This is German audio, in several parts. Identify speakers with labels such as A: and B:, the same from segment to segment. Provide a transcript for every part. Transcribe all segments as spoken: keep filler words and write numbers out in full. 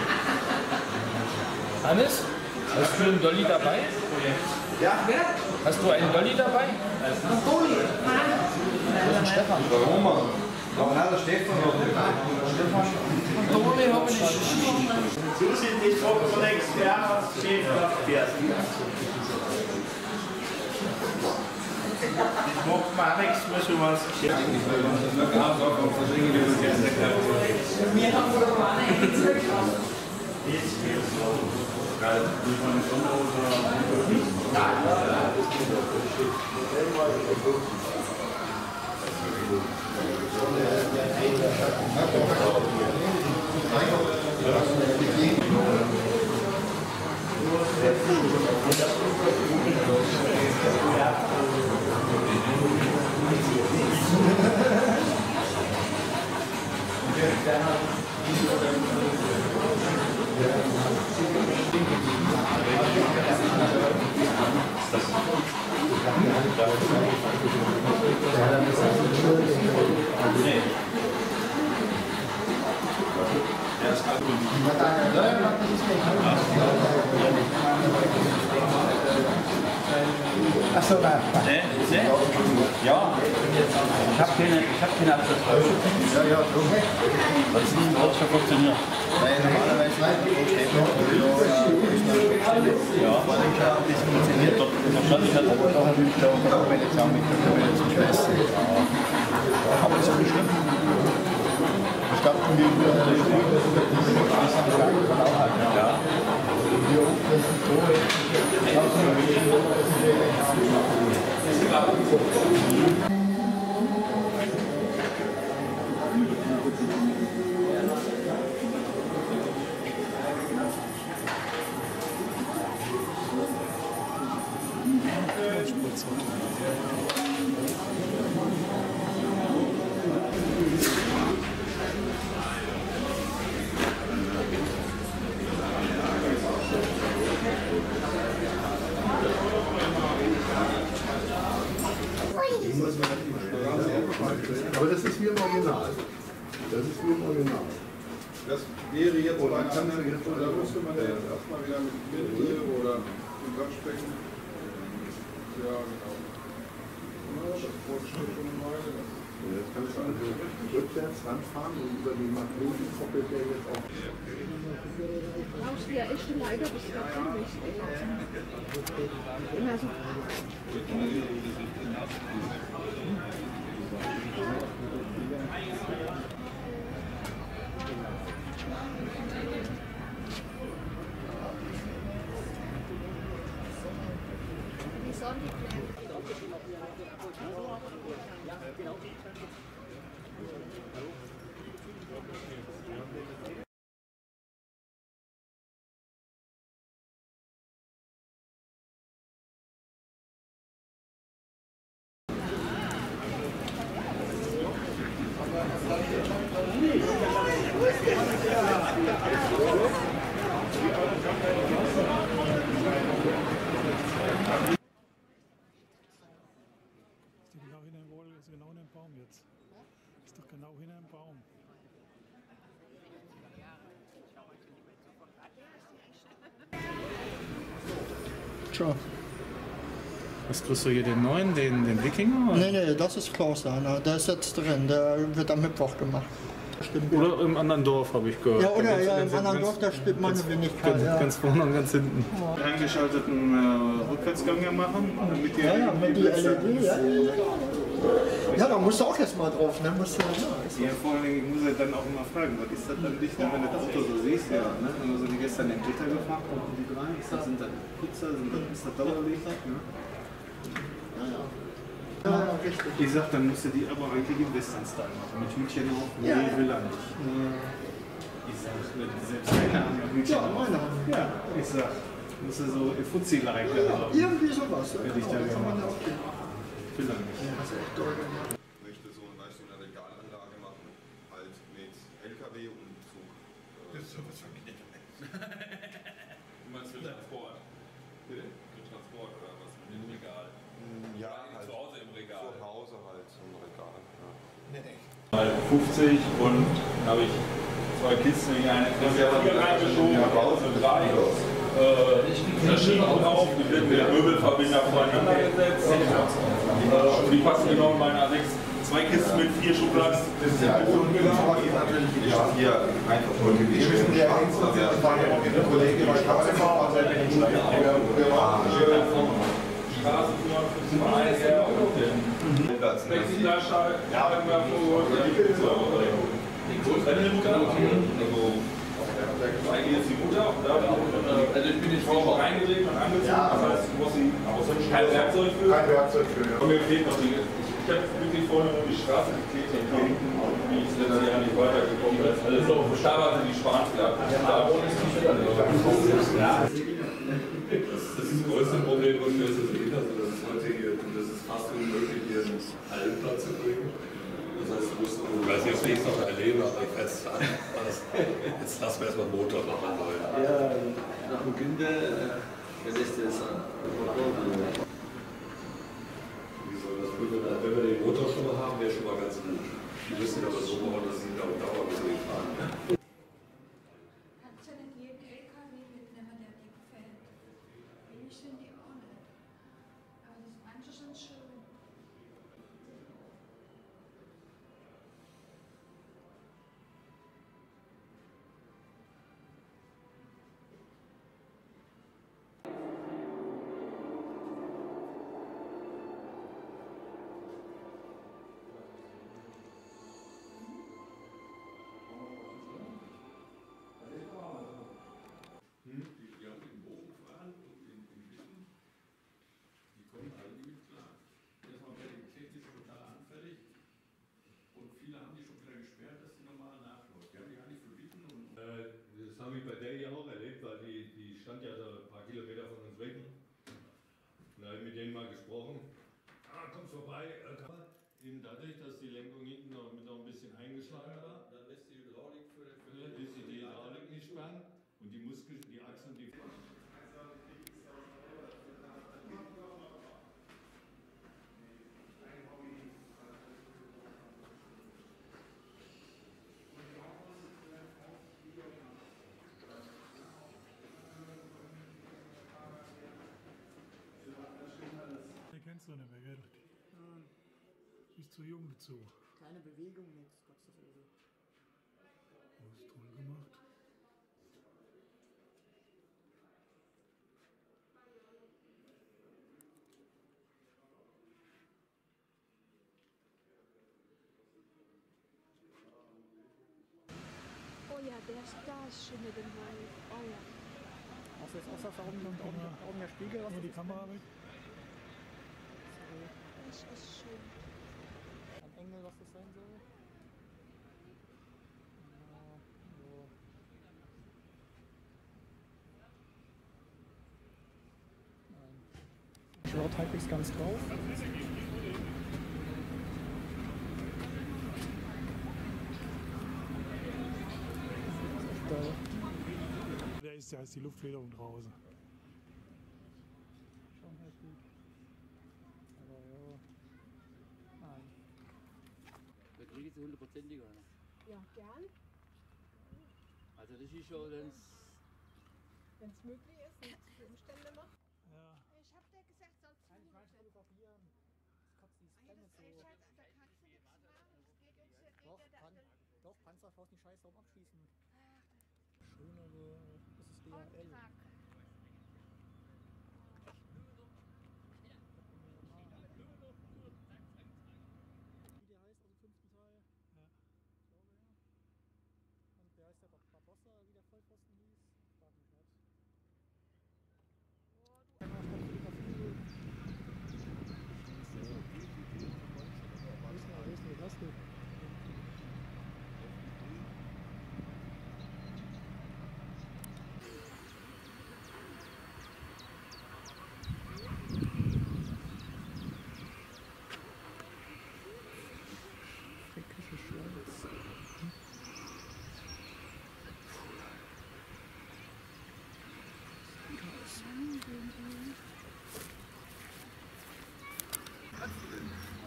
A: Hannes, hast du einen Dolly dabei?
B: Ja.
A: Hast du einen Dolly dabei?
B: Dolly?
A: Das ist Stefan.
B: Warum? Warum hat der Stefan noch den Stefan?
A: Dolly habe ich nicht.
C: Sie sind die von Expertenchef Pferd. Das macht man auch nichts mehr so was.
D: Wir haben sogar mal eine eingezogen.
E: Achso, nein.
F: Nee, nee. Ja, ich habe keine, ich hab keine Abschluss.
E: Ja, ja, drum.
F: Was ist denn das schon funktioniert?
E: Weil normalerweise
F: Ja, das funktioniert dort. Wahrscheinlich hat aber
E: da habe ich da auch meine Examen mit der zum Schwester. Aber das ist nicht schlimm. Ich glaube, wir
F: ja.
G: Aber das ist wie im Original. Das ist wie im Original.
D: Das wäre jetzt aber ein anderer, da müsste man ja erstmal wieder mit Mittel oder mit Waschbecken. Ja, genau. Ja, das Fortschritt schon eine Weile.
G: Jetzt kannst du also rückwärts ranfahren und über die Magneten koppelt der jetzt auch.
H: Brauchst du ja echt leider, das ist ja ziemlich. Immer so. Wie sollen die
I: Genau hinter dem Wohl, ist genau in den Baum jetzt. Ist doch genau hinter dem Baum.
E: Tja.
I: Was kriegst du hier, den neuen, den, den Wikinger?
E: Nee, nee, das ist Klaus einer. Der ist jetzt drin, der wird am Mittwoch gemacht. Stimmt.
I: Oder im anderen Dorf, habe ich gehört.
E: Ja, oder
I: ganz,
E: ja,
I: ganz,
E: im anderen
I: ganz,
E: Dorf, da steht meine Wenigkeit.
I: Ganz,
E: Ja.
I: ganz vorne und ganz hinten.
E: Ja.
C: Eingeschalteten äh, Rückwärtsgang machen, damit die
E: Ja, ja, mit die L E D, ja. Ja, da musst du auch jetzt mal drauf, ne? Musst du, ja, ist
C: Ja, vor allem, ich muss ja dann auch immer fragen, was ist das dann nicht, wenn du das Auto so siehst, ja, ne? Wenn du so die gestern den Gitter gefahren und die drei, ist das, sind das Pizza, sind das, ist das Dauerlicht, ne?
E: ja, ja, richtig.
C: Ich sag, dann musst du die aber eigentlich im Western-Style machen, mit Hütchen auf, nee,
E: Ja.
C: will er nicht. Ich sag, selbst keine Ahnung, Hütchen
E: Ja,
C: auf.
E: meine Hand.
C: Ja, ich sag, musst du so Fuzzi-like haben.
E: Irgendwie sowas.
C: Hätte ich da
E: kann man
C: gemacht.
E: auch gehen.
C: Will er nicht.
E: Ja, das ist echt toll gemacht.
D: Ich möchte so weißt du, eine Regalanlage machen, halt mit L K W und Zug.
G: Das ist sowas von Knitter.
D: Du meinst für Transport? Bitte? Für Transport oder was? Mit dem Regal?
G: Ja, halt.
D: Zu Hause im Regal.
G: Zu Hause halt so ein Regal. Ja.
D: Mal fünfzig und habe ich
E: zwei Kisten in eine Klasse reingeschoben, also drei. Verschieben drauf, die werden mit Möbelverbinder voneinander gesetzt. Und die passen genau in meiner sechs. Zwei Kisten mit vier Schubladen.
B: Das ist ja also natürlich hier einfach voll gewesen. Wir müssen ja jetzt noch der Kollege bei Straße fahren, der den
E: Straßenführer für zwei her und den Plexiglasschall. Ja, wenn wir vor die größere Mutter, also eigentlich ist die Mutter, also ich bin nicht vorher reingelegt und angezogen, das heißt, du musst aber sonst kein Werkzeug für. Kein Werkzeug für, ja. Und mir fehlt noch die. Ich habe wirklich vorne nur die Straße geklebt und hinten, wie ich es letztes Jahr nicht weitergekommen bin. Also so, da war sie die Spaß gehabt. Ja, das ist das größte Problem, was wir so sehen. Also das ist heute hier, das ist fast unmöglich, hier einen Hallenplatz zu kriegen. Das heißt, du musst, ich weiß nicht, ob ich es noch erlebe, aber ich werde es sagen. Jetzt lassen wir erstmal den Motor machen wollen.
C: Ja, nach dem Günther, der lässt es an.
E: Wenn wir den Motor schon mal haben, wäre schon mal ganz gut. Die müssen aber so bauen, dass sie da auf Dauer nicht so fahren.
H: Kannst du nicht jeden L K W mitnehmen, der dir gefällt? Billig sind die auch nicht. Aber das, manche sind schön.
E: Das habe ich bei der hier auch erlebt, weil die, die stand ja so ein paar Kilometer von uns weg. Und da habe ich mit denen mal gesprochen. Ah, kommst vorbei. Eben dadurch, dass die Lenkung hinten noch, mit noch ein bisschen eingeschlagen war, dann lässt die Hydraulik für den Füller, lässt sie die Hydraulik nicht sperren und die Muskeln, die Achsen, die.
I: Kennst du nicht mehr, gell?
J: Nein.
I: Bist zu jung dazu.
J: Keine Bewegung, nichts. Gott sei Dank.
I: Das ist toll gemacht.
H: Oh ja, der ist da, ist schön mit dem Wald. Oh ja.
J: Hast du jetzt außer Augen, Augen, Augen der Spiegel? Was
I: Aber die Kamera weg.
H: Das ist schön.
J: Am Engel, was das sein soll? Ja, so. Nein. Schaut halbwegs ganz drauf.
I: Der ist ja, ist die Luftfederung draußen.
J: Schon halt gut. Aber ja. Nein.
F: Da kriege ich sie hundertprozentig, oder?
H: Ja, gern.
F: Also das ist schon, wenn es
H: Wenn es möglich ist, nicht die Umstände macht.
I: Ja.
H: Ich hab dir gesagt, soll es
J: Nein, ich meine fotografieren. Das kotzt die Spenne so.
H: Da kannst du nichts machen. Es geht uns ja
J: Doch, Pan doch, Panzerfaust nicht scheiße drauf abschießen. Schönere, das ist D H L. Wie der heißt, also fünften Teil.
I: Ja.
J: Ich glaube ja. Und wer heißt der Barbossa, wie der Vollpfosten hieß? Frag mich was. Einmal fotografieren. Wo ist denn, wo ist denn die Taste?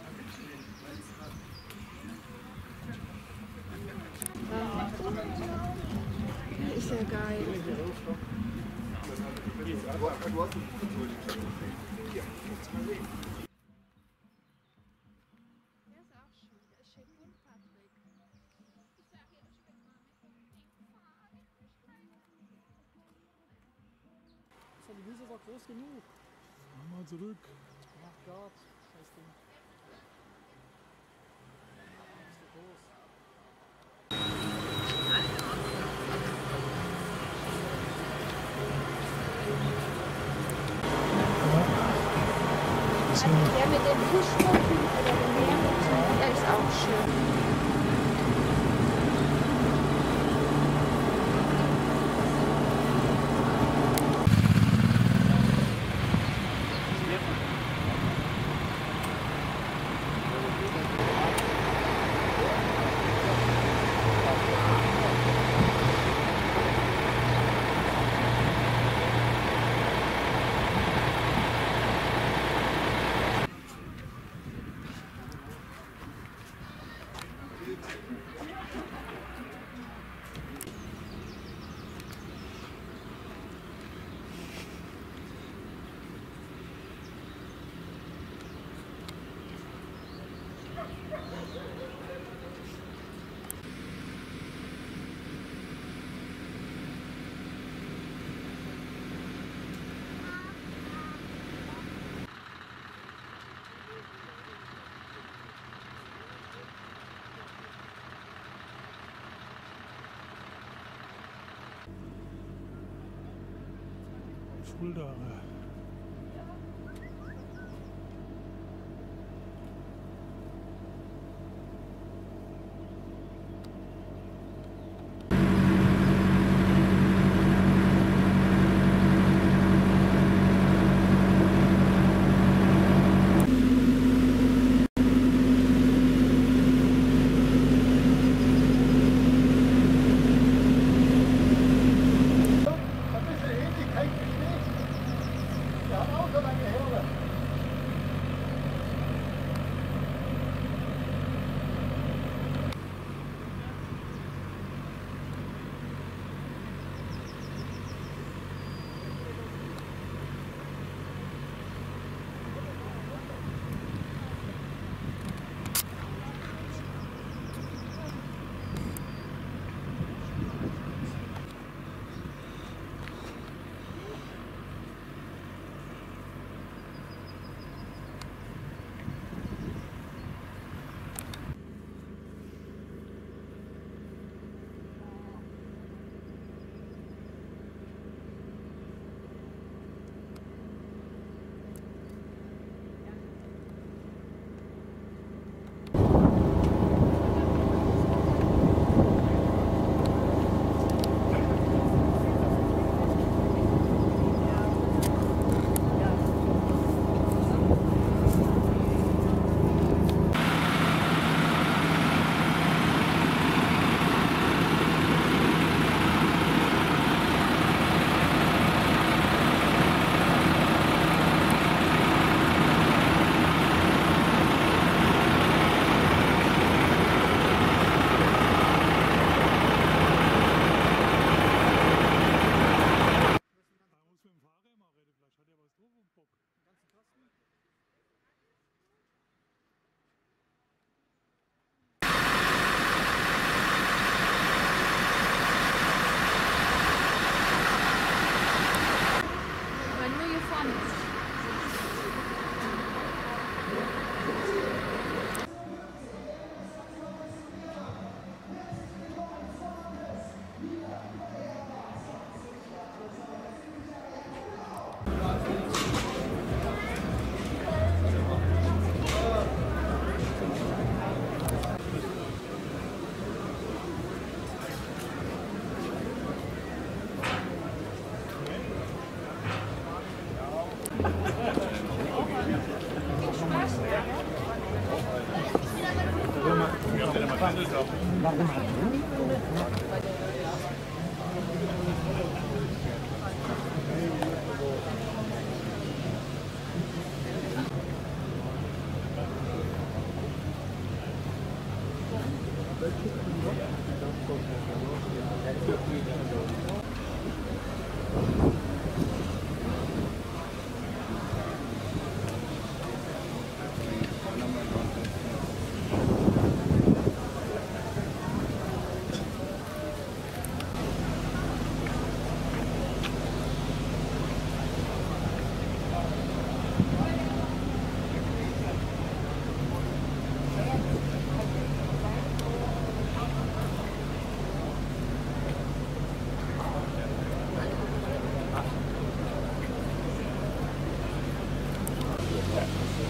H: Ja. ja geil.
J: Die Wiese ist auch groß genug.
I: Mal zurück.
J: Ach Gott, scheiß Ding. Ist so groß.
H: Der mit dem Fußboden oder dem Meermotiv, der ist auch schön.
I: Fulda.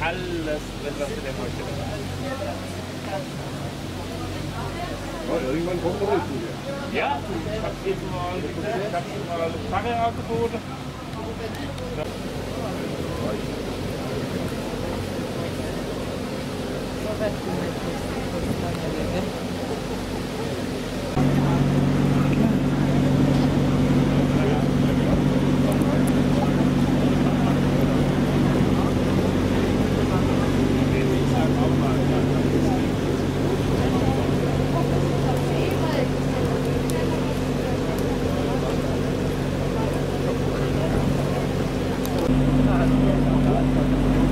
E: alles drin, was du dir vorstellst.
D: Ja, irgendwann kommt er richtig.
E: Ja, ich habe eben mal, ich hab schon mal Pfanne angeboten.
J: Ja,